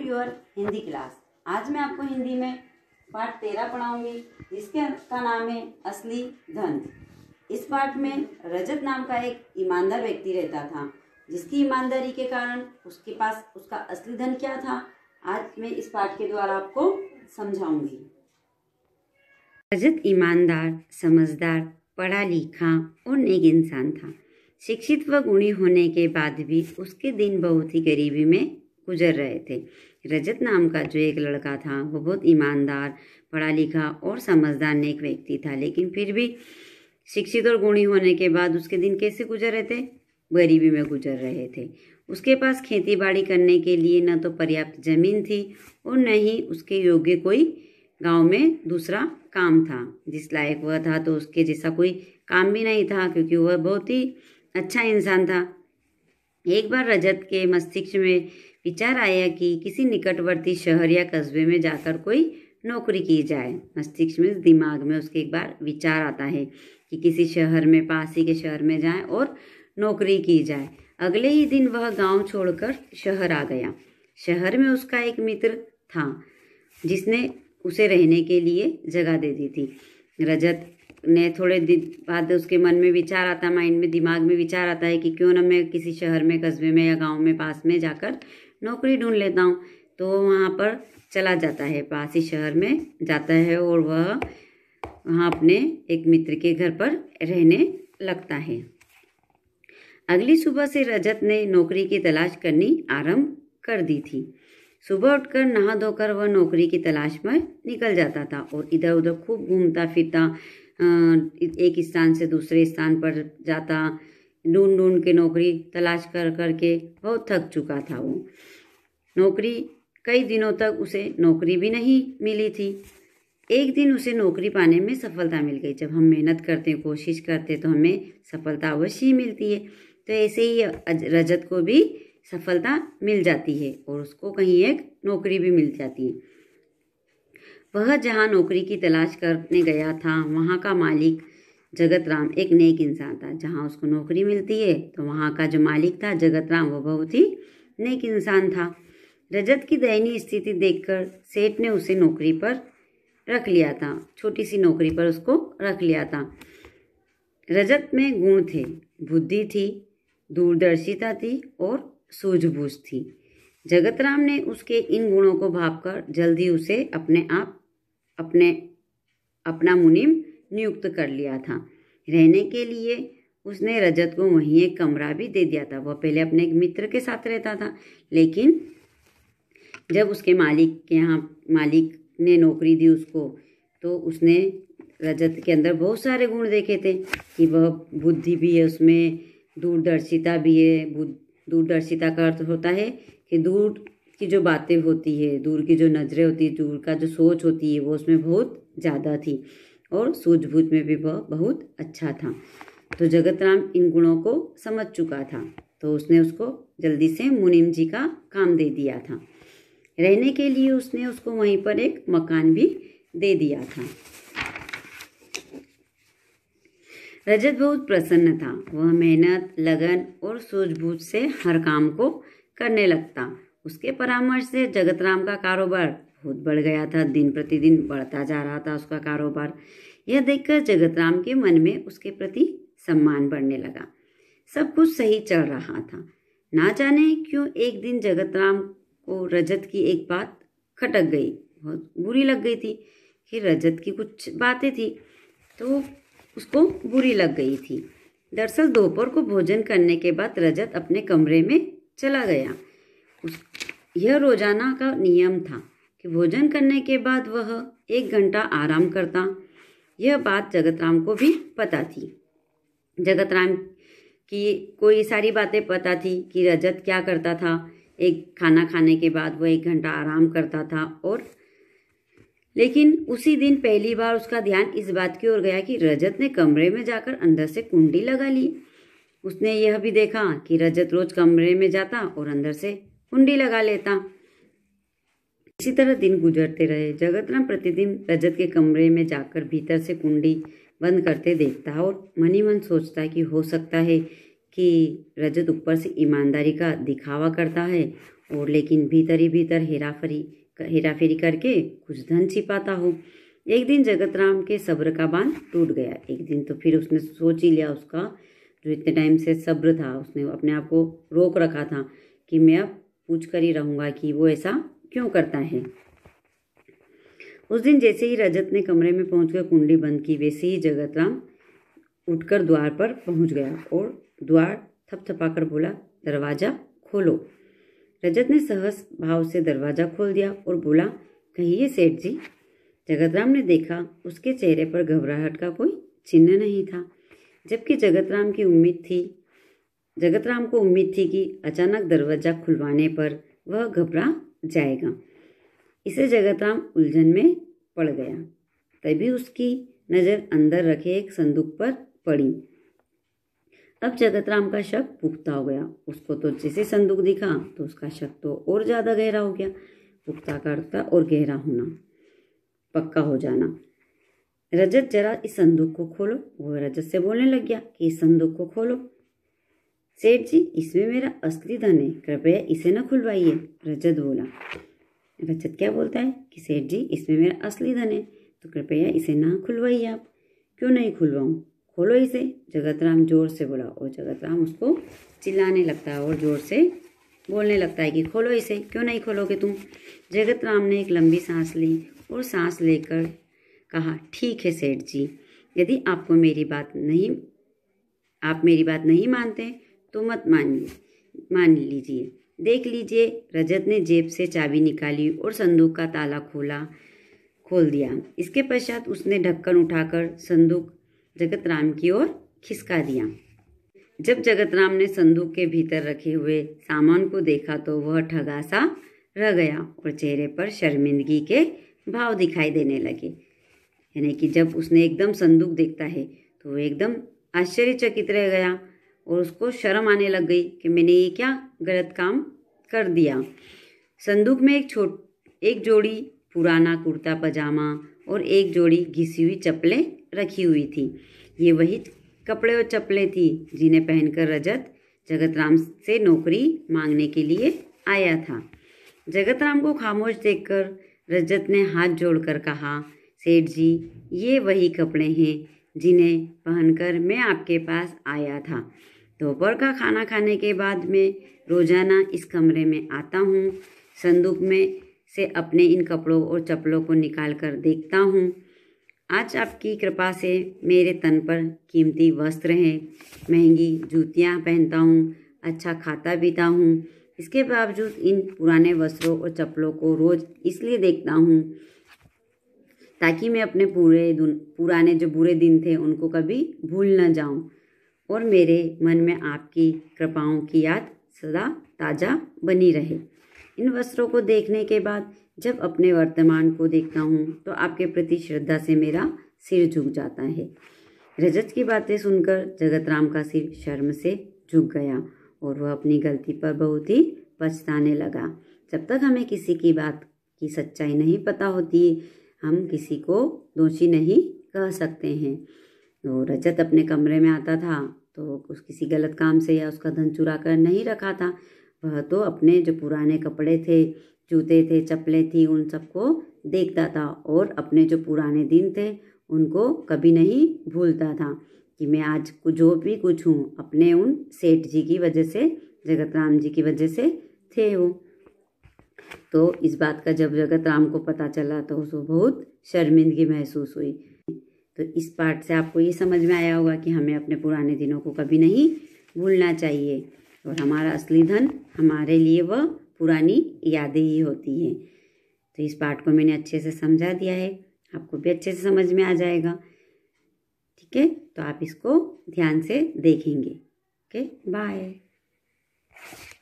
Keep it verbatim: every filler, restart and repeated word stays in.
Your Hindi class. आज मैं आपको हिंदी में पाठ तेरह पढ़ाऊंगी, जिसके का नाम है असली धन। इस पाठ में रजत नाम का एक ईमानदार व्यक्ति रहता था, जिसकी ईमानदारी के कारण उसके पास उसका असली धन क्या था, आज मैं इस पाठ के द्वारा आपको समझाऊंगी। रजत ईमानदार, समझदार, पढ़ा लिखा और नेक इंसान था। शिक्षित व गुणी होने के बाद भी उसके दिन बहुत ही गरीबी में गुजर रहे थे। रजत नाम का जो एक लड़का था वो बहुत ईमानदार, पढ़ा लिखा और समझदार नेक व्यक्ति था, लेकिन फिर भी शिक्षित और गुणी होने के बाद उसके दिन कैसे गुजर रहे थे? गरीबी में गुजर रहे थे। उसके पास खेती बाड़ी करने के लिए न तो पर्याप्त जमीन थी और न ही उसके योग्य कोई गांव में दूसरा काम था जिस लायक वह था, तो उसके जैसा कोई काम भी नहीं था, क्योंकि वह बहुत ही अच्छा इंसान था। एक बार रजत के मस्तिष्क में विचार आया कि किसी निकटवर्ती शहर या कस्बे में जाकर कोई नौकरी की जाए। मस्तिष्क में, दिमाग में उसके एक बार विचार आता है कि किसी शहर में, पास ही के शहर में जाए और नौकरी की जाए। अगले ही दिन वह गांव छोड़कर शहर आ गया। शहर में उसका एक मित्र था जिसने उसे रहने के लिए जगह दे दी थी। रजत ने थोड़े दिन बाद उसके मन में विचार आता, माइंड में, दिमाग में विचार आता है कि क्यों ना मैं किसी शहर में, कस्बे में या गांव में पास में जाकर नौकरी ढूंढ लेता हूँ। तो वहाँ पर चला जाता है, पास ही शहर में जाता है और वह वहाँ अपने एक मित्र के घर पर रहने लगता है। अगली सुबह से रजत ने नौकरी की तलाश करनी आरंभ कर दी थी। सुबह उठकर नहा धोकर वह नौकरी की तलाश में निकल जाता था और इधर उधर खूब घूमता फिरता, एक स्थान से दूसरे स्थान पर जाता, ढूंढ ढूंढ के नौकरी तलाश कर करके बहुत थक चुका था। वो नौकरी, कई दिनों तक उसे नौकरी भी नहीं मिली थी। एक दिन उसे नौकरी पाने में सफलता मिल गई। जब हम मेहनत करते हैं, कोशिश करते हैं, तो हमें सफलता अवश्य ही मिलती है। तो ऐसे ही रजत को भी सफलता मिल जाती है और उसको कहीं एक नौकरी भी मिल जाती है। वह जहाँ नौकरी की तलाश करने गया था, वहाँ का मालिक जगत राम एक नेक इंसान था। जहाँ उसको नौकरी मिलती है तो वहाँ का जो मालिक था जगत राम, वो बहुत ही नेक इंसान था। रजत की दयनीय स्थिति देखकर सेठ ने उसे नौकरी पर रख लिया था, छोटी सी नौकरी पर उसको रख लिया था। रजत में गुण थे, बुद्धि थी, दूरदर्शिता थी और सूझबूझ थी। जगत राम ने उसके इन गुणों को भांपकर जल्दी उसे अपने आप अपने अपना मुनीम नियुक्त कर लिया था। रहने के लिए उसने रजत को वहीं एक कमरा भी दे दिया था। वह पहले अपने एक मित्र के साथ रहता था, लेकिन जब उसके मालिक के यहाँ मालिक ने नौकरी दी उसको, तो उसने रजत के अंदर बहुत सारे गुण देखे थे कि वह बुद्धि भी है, उसमें दूरदर्शिता भी है। दूरदर्शिता का अर्थ होता है कि दूर की जो बातें होती है, दूर की जो नज़रें होती है, दूर का जो सोच होती है, वो उसमें बहुत ज़्यादा थी और सूझबूझ में भी वह बहुत अच्छा था। तो जगत राम इन गुणों को समझ चुका था, तो उसने उसको जल्दी से मुनीम जी का काम दे दिया था। रहने के लिए उसने उसको वहीं पर एक मकान भी दे दिया था। रजत बहुत प्रसन्न था। वह मेहनत, लगन और सूझबूझ से हर काम को करने लगता। उसके परामर्श से जगत राम का कारोबार बहुत बढ़ गया था। दिन प्रतिदिन बढ़ता जा रहा था उसका कारोबार। यह देखकर जगत राम के मन में उसके प्रति सम्मान बढ़ने लगा। सब कुछ सही चल रहा था। ना जाने क्यों एक दिन जगत राम को रजत की एक बात खटक गई, बहुत बुरी लग गई थी कि रजत की कुछ बातें थी तो उसको बुरी लग गई थी। दरअसल दोपहर को भोजन करने के बाद रजत अपने कमरे में चला गया। उस यह रोजाना का नियम था कि भोजन करने के बाद वह एक घंटा आराम करता। यह बात जगत राम को भी पता थी। जगत राम की कोई सारी बातें पता थी कि रजत क्या करता था। एक खाना खाने के बाद वह एक घंटा आराम करता था, और लेकिन उसी दिन पहली बार उसका ध्यान इस बात की ओर गया कि रजत ने कमरे में जाकर अंदर से कुंडी लगा ली। उसने यह भी देखा कि रजत रोज कमरे में जाता और अंदर से कुंडी लगा लेता। इसी तरह दिन गुजरते रहे। जगत राम प्रतिदिन रजत के कमरे में जाकर भीतर से कुंडी बंद करते देखता और मन ही मन सोचता है कि हो सकता है कि रजत ऊपर से ईमानदारी का दिखावा करता है और लेकिन भीतर ही भीतर हेराफेरी हेराफेरी करके कुछ धन छिपाता हो। एक दिन जगत राम के सब्र का बांध टूट गया। एक दिन तो फिर उसने सोच ही लिया, उसका जो इतने टाइम से सब्र था, उसने अपने आप को रोक रखा था कि मैं अब पूछ कर ही रहूँगा कि वो ऐसा क्यों करता है। उस दिन जैसे ही रजत ने कमरे में पहुंचकर कुंडी बंद की, वैसे ही जगत राम उठकर द्वार पर पहुंच गया और द्वार थपथपाकर बोला, दरवाजा खोलो। रजत ने सहस भाव से दरवाजा खोल दिया और बोला, कहिए सेठ जी। जगत राम ने देखा, उसके चेहरे पर घबराहट का कोई चिन्ह नहीं था, जबकि जगत राम की उम्मीद थी जगत राम को उम्मीद थी कि अचानक दरवाजा खुलवाने पर वह घबरा जाएगा। इसे जगत राम उलझन में पड़ गया। तभी उसकी नज़र अंदर रखे एक संदूक पर पड़ी। अब जगत राम का शक पुख्ता हो गया। उसको तो जैसे संदूक दिखा तो उसका शक तो और ज़्यादा गहरा हो गया। पुख्ता का अर्थ और गहरा होना, पक्का हो जाना। रजत, जरा इस संदूक को खोलो। वो रजत से बोलने लग गया कि इस संदूक को खोलो। सेठ जी, इसमें मेरा असली धन है, कृपया इसे न खुलवाइए। रजत बोला। रजत क्या बोलता है कि सेठ जी, इसमें मेरा असली धन है, तो कृपया इसे ना खुलवाइए आप। क्यों नहीं खुलवाऊं, खोलो इसे। जगत राम जोर से बोला और जगत राम उसको चिल्लाने लगता है और जोर से बोलने लगता है कि खोलो इसे, क्यों नहीं खोलोगे तुम। जगत राम ने एक लंबी सांस ली और सांस लेकर कहा, ठीक है सेठ जी, यदि आपको मेरी बात नहीं आप मेरी बात नहीं मानते तो मत मानिए मान लीजिए। देख लीजिए। रजत ने जेब से चाबी निकाली और संदूक का ताला खोला खोल दिया। इसके पश्चात उसने ढक्कन उठाकर संदूक जगत राम की ओर खिसका दिया। जब जगत राम ने संदूक के भीतर रखे हुए सामान को देखा तो वह ठगा सा रह गया और चेहरे पर शर्मिंदगी के भाव दिखाई देने लगे। यानी कि जब उसने एकदम संदूक देखता है तो वो एकदम आश्चर्यचकित रह गया और उसको शर्म आने लग गई कि मैंने ये क्या गलत काम कर दिया। संदूक में एक छोट एक जोड़ी पुराना कुर्ता पजामा और एक जोड़ी घिसी हुई चप्पलें रखी हुई थी। ये वही कपड़े और चप्पलें थी जिन्हें पहनकर रजत जगत राम से नौकरी मांगने के लिए आया था। जगत राम को खामोश देखकर रजत ने हाथ जोड़कर कहा, सेठ जी, ये वही कपड़े हैं जिन्हें पहनकर मैं आपके पास आया था। दोपहर का खाना खाने के बाद मैं रोजाना इस कमरे में आता हूँ। संदूक में से अपने इन कपड़ों और चप्पलों को निकाल कर देखता हूँ। आज आपकी कृपा से मेरे तन पर कीमती वस्त्र हैं, महंगी जूतियाँ पहनता हूँ, अच्छा खाता पीता हूँ। इसके बावजूद इन पुराने वस्त्रों और चप्पलों को रोज़ इसलिए देखता हूँ ताकि मैं अपने पूरे पुराने जो बुरे दिन थे उनको कभी भूल न जाऊँ और मेरे मन में आपकी कृपाओं की याद सदा ताज़ा बनी रहे। इन वस्त्रों को देखने के बाद जब अपने वर्तमान को देखता हूँ तो आपके प्रति श्रद्धा से मेरा सिर झुक जाता है। रजत की बातें सुनकर जगत राम का सिर शर्म से झुक गया और वह अपनी गलती पर बहुत ही पछताने लगा। जब तक हमें किसी की बात की सच्चाई नहीं पता होती, हम किसी को दोषी नहीं कह सकते हैं। तो रजत अपने कमरे में आता था तो उस किसी गलत काम से या उसका धन चुरा कर नहीं रखा था। वह तो अपने जो पुराने कपड़े थे, जूते थे, चप्पलें थी, उन सबको देखता था और अपने जो पुराने दिन थे उनको कभी नहीं भूलता था कि मैं आज जो भी कुछ हूँ अपने उन सेठ जी की वजह से, जगत राम जी की वजह से थे वो। तो इस बात का जब जगत राम को पता चला तो उसको बहुत शर्मिंदगी महसूस हुई। तो इस पाठ से आपको ये समझ में आया होगा कि हमें अपने पुराने दिनों को कभी नहीं भूलना चाहिए और हमारा असली धन हमारे लिए वह पुरानी यादें ही होती हैं। तो इस पाठ को मैंने अच्छे से समझा दिया है, आपको भी अच्छे से समझ में आ जाएगा। ठीक है, तो आप इसको ध्यान से देखेंगे। Okay, bye.